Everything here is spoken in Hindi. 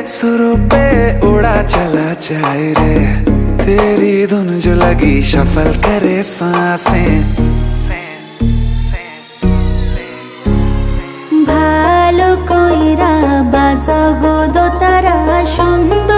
सुरों पे उड़ा चला जाए रे, तेरी धुन जो लगी शफल करे सांसें। भालो कोइरा बाजा गो दो तारा सुन